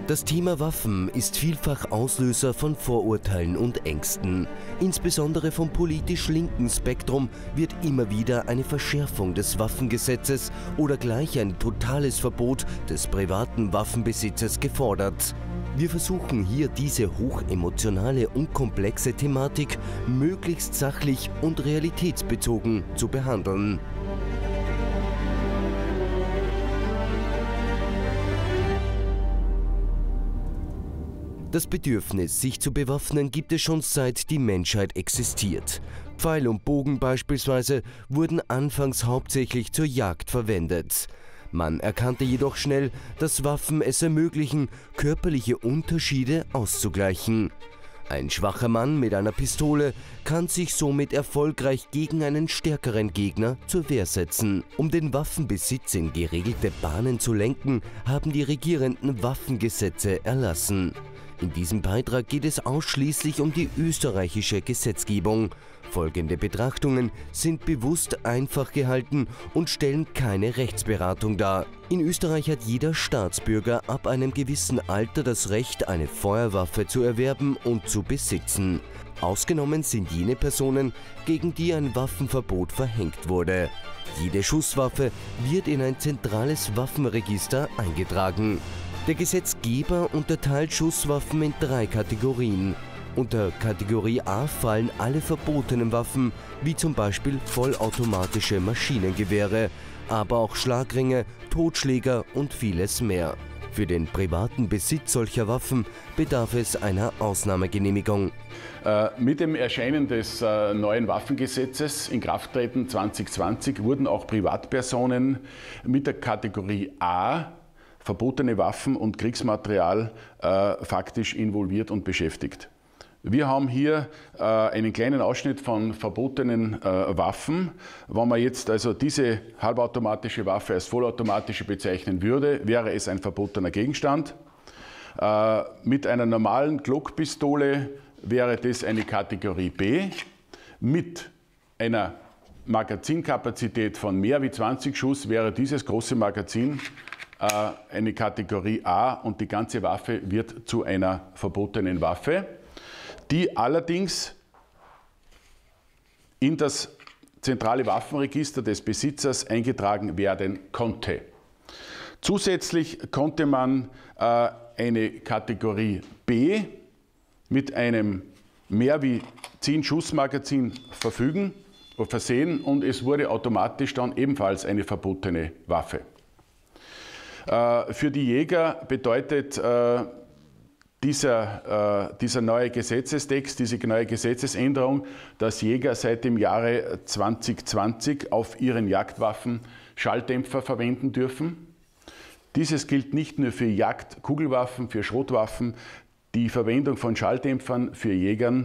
Das Thema Waffen ist vielfach Auslöser von Vorurteilen und Ängsten. Insbesondere vom politisch linken Spektrum wird immer wieder eine Verschärfung des Waffengesetzes oder gleich ein totales Verbot des privaten Waffenbesitzes gefordert. Wir versuchen hier diese hochemotionale und komplexe Thematik möglichst sachlich und realitätsbezogen zu behandeln. Das Bedürfnis, sich zu bewaffnen, gibt es schon seit die Menschheit existiert. Pfeil und Bogen beispielsweise wurden anfangs hauptsächlich zur Jagd verwendet. Man erkannte jedoch schnell, dass Waffen es ermöglichen, körperliche Unterschiede auszugleichen. Ein schwacher Mann mit einer Pistole kann sich somit erfolgreich gegen einen stärkeren Gegner zur Wehr setzen. Um den Waffenbesitz in geregelte Bahnen zu lenken, haben die Regierenden Waffengesetze erlassen. In diesem Beitrag geht es ausschließlich um die österreichische Gesetzgebung. Folgende Betrachtungen sind bewusst einfach gehalten und stellen keine Rechtsberatung dar. In Österreich hat jeder Staatsbürger ab einem gewissen Alter das Recht, eine Feuerwaffe zu erwerben und zu besitzen. Ausgenommen sind jene Personen, gegen die ein Waffenverbot verhängt wurde. Jede Schusswaffe wird in ein zentrales Waffenregister eingetragen. Der Gesetzgeber unterteilt Schusswaffen in 3 Kategorien. Unter Kategorie A fallen alle verbotenen Waffen, wie zum Beispiel vollautomatische Maschinengewehre, aber auch Schlagringe, Totschläger und vieles mehr. Für den privaten Besitz solcher Waffen bedarf es einer Ausnahmegenehmigung. Mit dem Erscheinen des neuen Waffengesetzes in Krafttreten 2020 wurden auch Privatpersonen mit der Kategorie A verbotene Waffen und Kriegsmaterial faktisch involviert und beschäftigt. Wir haben hier einen kleinen Ausschnitt von verbotenen Waffen. Wenn man jetzt also diese halbautomatische Waffe als vollautomatische bezeichnen würde, wäre es ein verbotener Gegenstand. Mit einer normalen Glock-Pistole wäre das eine Kategorie B. Mit einer Magazinkapazität von mehr wie 20 Schuss wäre dieses große Magazin eine Kategorie A und die ganze Waffe wird zu einer verbotenen Waffe, die allerdings in das zentrale Waffenregister des Besitzers eingetragen werden konnte. Zusätzlich konnte man eine Kategorie B mit einem mehr wie 10 Schussmagazin versehen und es wurde automatisch dann ebenfalls eine verbotene Waffe. Für die Jäger bedeutet dieser neue Gesetzestext, diese neue Gesetzesänderung, dass Jäger seit dem Jahre 2020 auf ihren Jagdwaffen Schalldämpfer verwenden dürfen. Dieses gilt nicht nur für Jagdkugelwaffen, für Schrotwaffen. Die Verwendung von Schalldämpfern für Jäger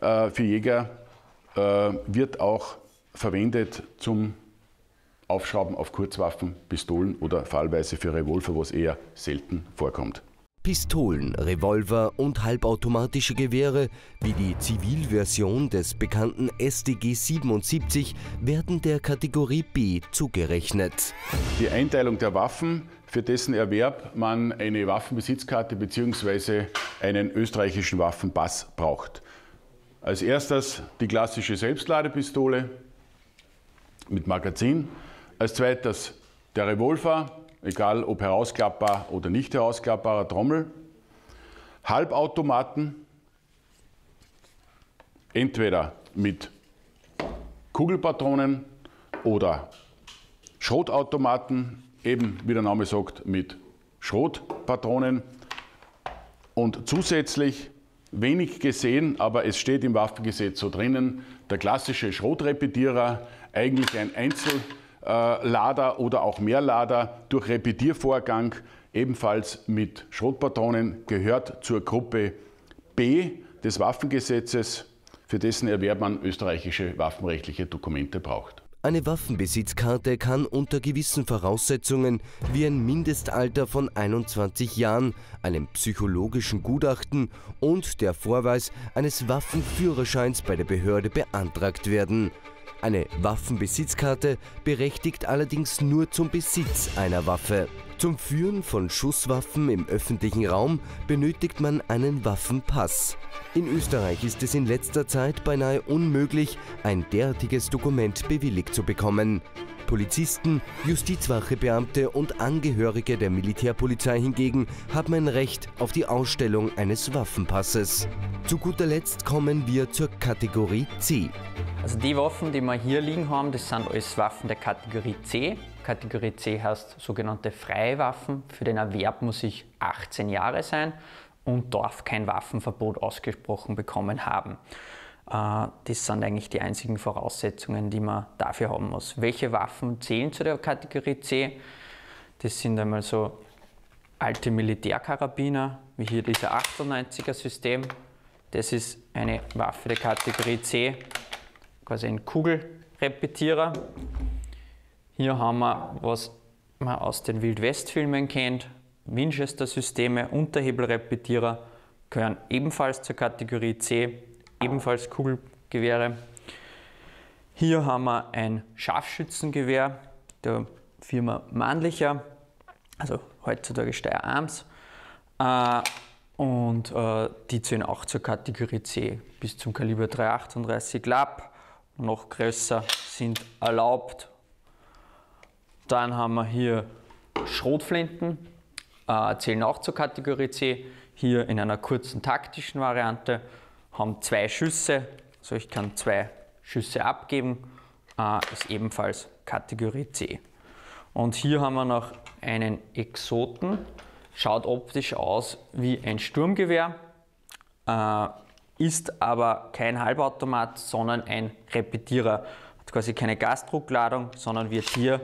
wird auch verwendet zum Aufschrauben auf Kurzwaffen, Pistolen oder fallweise für Revolver, was eher selten vorkommt. Pistolen, Revolver und halbautomatische Gewehre wie die Zivilversion des bekannten StG 77 werden der Kategorie B zugerechnet. Die Einteilung der Waffen, für dessen Erwerb man eine Waffenbesitzkarte bzw. einen österreichischen Waffenpass braucht. Als erstes die klassische Selbstladepistole mit Magazin. Als zweites der Revolver, egal ob herausklappbar oder nicht herausklappbarer Trommel. Halbautomaten, entweder mit Kugelpatronen oder Schrotautomaten, eben wie der Name sagt, mit Schrotpatronen. Und zusätzlich, wenig gesehen, aber es steht im Waffengesetz so drinnen, der klassische Schrotrepetierer, eigentlich ein Einzellader oder auch Mehrlader durch Repetiervorgang, ebenfalls mit Schrotpatronen, gehört zur Gruppe B des Waffengesetzes, für dessen Erwerb man österreichische waffenrechtliche Dokumente braucht. Eine Waffenbesitzkarte kann unter gewissen Voraussetzungen wie ein Mindestalter von 21 Jahren, einem psychologischen Gutachten und der Vorweis eines Waffenführerscheins bei der Behörde beantragt werden. Eine Waffenbesitzkarte berechtigt allerdings nur zum Besitz einer Waffe. Zum Führen von Schusswaffen im öffentlichen Raum benötigt man einen Waffenpass. In Österreich ist es in letzter Zeit beinahe unmöglich, ein derartiges Dokument bewilligt zu bekommen. Polizisten, Justizwachebeamte und Angehörige der Militärpolizei hingegen haben ein Recht auf die Ausstellung eines Waffenpasses. Zu guter Letzt kommen wir zur Kategorie C. Also die Waffen, die wir hier liegen haben, das sind alles Waffen der Kategorie C. Kategorie C heißt sogenannte freie Waffen. Für den Erwerb muss ich 18 Jahre sein und darf kein Waffenverbot ausgesprochen bekommen haben. Das sind eigentlich die einzigen Voraussetzungen, die man dafür haben muss. Welche Waffen zählen zu der Kategorie C? Das sind einmal so alte Militärkarabiner, wie hier dieser 98er System. Das ist eine Waffe der Kategorie C, quasi ein Kugelrepetierer. Hier haben wir, was man aus den Wild-West-Filmen kennt, Winchester-Systeme, Unterhebelrepetierer gehören ebenfalls zur Kategorie C, ebenfalls Kugelgewehre. Hier haben wir ein Scharfschützengewehr der Firma Mannlicher, also heutzutage Steyr Arms. Die zählen auch zur Kategorie C, bis zum Kaliber .338 Lab, noch größer sind erlaubt. Dann haben wir hier Schrotflinten, zählen auch zur Kategorie C, hier in einer kurzen taktischen Variante, haben 2 Schüsse, also ich kann 2 Schüsse abgeben, ist ebenfalls Kategorie C. Und hier haben wir noch einen Exoten, schaut optisch aus wie ein Sturmgewehr, ist aber kein Halbautomat, sondern ein Repetierer. Hat quasi keine Gasdruckladung, sondern wird hier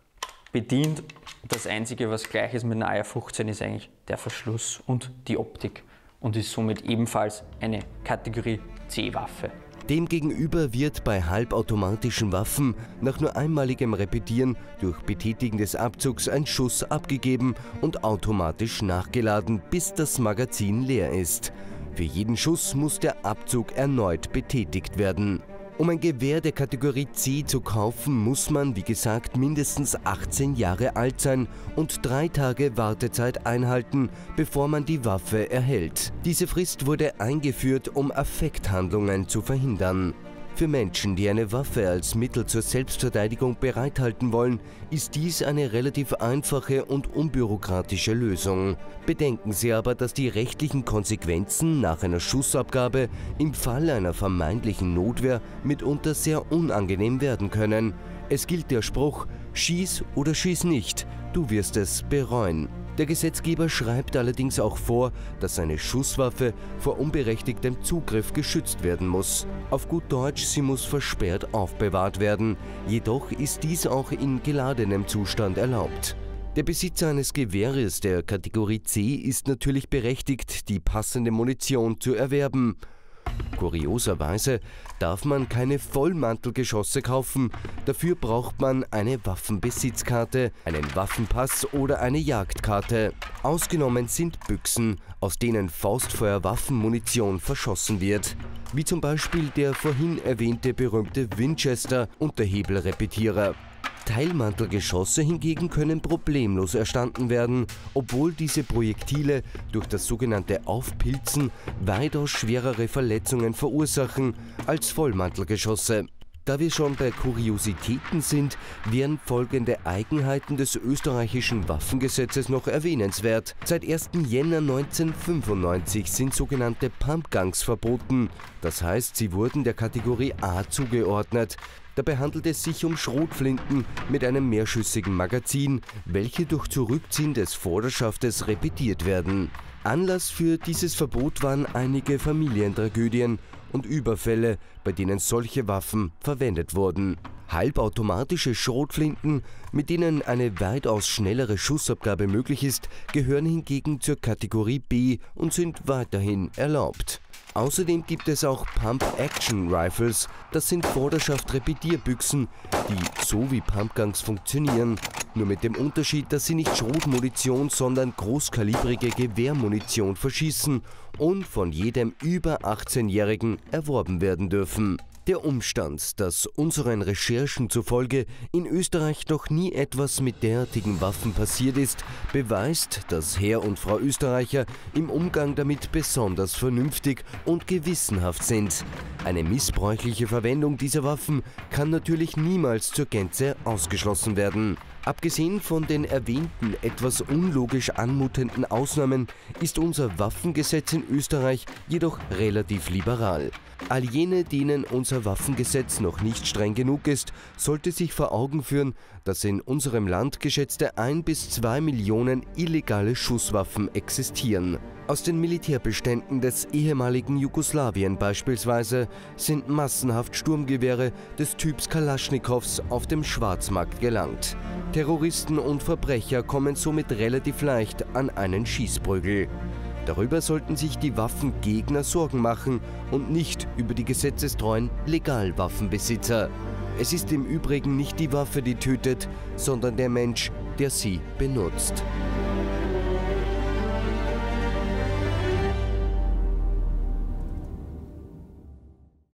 bedient. Das Einzige, was gleich ist mit einer AR-15, ist eigentlich der Verschluss und die Optik und ist somit ebenfalls eine Kategorie C-Waffe. Demgegenüber wird bei halbautomatischen Waffen nach nur einmaligem Repetieren durch Betätigen des Abzugs ein Schuss abgegeben und automatisch nachgeladen, bis das Magazin leer ist. Für jeden Schuss muss der Abzug erneut betätigt werden. Um ein Gewehr der Kategorie C zu kaufen, muss man, wie gesagt, mindestens 18 Jahre alt sein und 3 Tage Wartezeit einhalten, bevor man die Waffe erhält. Diese Frist wurde eingeführt, um Affekthandlungen zu verhindern. Für Menschen, die eine Waffe als Mittel zur Selbstverteidigung bereithalten wollen, ist dies eine relativ einfache und unbürokratische Lösung. Bedenken Sie aber, dass die rechtlichen Konsequenzen nach einer Schussabgabe im Fall einer vermeintlichen Notwehr mitunter sehr unangenehm werden können. Es gilt der Spruch: Schieß oder schieß nicht, du wirst es bereuen. Der Gesetzgeber schreibt allerdings auch vor, dass eine Schusswaffe vor unberechtigtem Zugriff geschützt werden muss. Auf gut Deutsch, sie muss versperrt aufbewahrt werden. Jedoch ist dies auch in geladenem Zustand erlaubt. Der Besitzer eines Gewehres der Kategorie C ist natürlich berechtigt, die passende Munition zu erwerben. Kurioserweise darf man keine Vollmantelgeschosse kaufen, dafür braucht man eine Waffenbesitzkarte, einen Waffenpass oder eine Jagdkarte. Ausgenommen sind Büchsen, aus denen Faustfeuerwaffenmunition verschossen wird, wie zum Beispiel der vorhin erwähnte berühmte Winchester-Unterhebelrepetierer. Teilmantelgeschosse hingegen können problemlos erstanden werden, obwohl diese Projektile durch das sogenannte Aufpilzen weitaus schwerere Verletzungen verursachen als Vollmantelgeschosse. Da wir schon bei Kuriositäten sind, wären folgende Eigenheiten des österreichischen Waffengesetzes noch erwähnenswert. Seit 1. Jänner 1995 sind sogenannte Pumpguns verboten. Das heißt, sie wurden der Kategorie A zugeordnet. Dabei handelt es sich um Schrotflinten mit einem mehrschüssigen Magazin, welche durch Zurückziehen des Vorderschaftes repetiert werden. Anlass für dieses Verbot waren einige Familientragödien und Überfälle, bei denen solche Waffen verwendet wurden. Halbautomatische Schrotflinten, mit denen eine weitaus schnellere Schussabgabe möglich ist, gehören hingegen zur Kategorie B und sind weiterhin erlaubt. Außerdem gibt es auch Pump-Action-Rifles, das sind Vorderschaft-Repetierbüchsen, die so wie Pumpguns funktionieren, nur mit dem Unterschied, dass sie nicht Schrotmunition, sondern großkalibrige Gewehrmunition verschießen und von jedem über 18-Jährigen erworben werden dürfen. Der Umstand, dass unseren Recherchen zufolge in Österreich noch nie etwas mit derartigen Waffen passiert ist, beweist, dass Herr und Frau Österreicher im Umgang damit besonders vernünftig und gewissenhaft sind. Eine missbräuchliche Verwendung dieser Waffen kann natürlich niemals zur Gänze ausgeschlossen werden. Abgesehen von den erwähnten, etwas unlogisch anmutenden Ausnahmen ist unser Waffengesetz in Österreich jedoch relativ liberal. All jene, denen unser Waffengesetz noch nicht streng genug ist, sollte sich vor Augen führen, dass in unserem Land geschätzte 1 bis 2 Millionen illegale Schusswaffen existieren. Aus den Militärbeständen des ehemaligen Jugoslawien beispielsweise sind massenhaft Sturmgewehre des Typs Kalaschnikows auf dem Schwarzmarkt gelangt. Terroristen und Verbrecher kommen somit relativ leicht an einen Schießprügel. Darüber sollten sich die Waffengegner Sorgen machen und nicht über die gesetzestreuen Legalwaffenbesitzer. Es ist im Übrigen nicht die Waffe, die tötet, sondern der Mensch, der sie benutzt.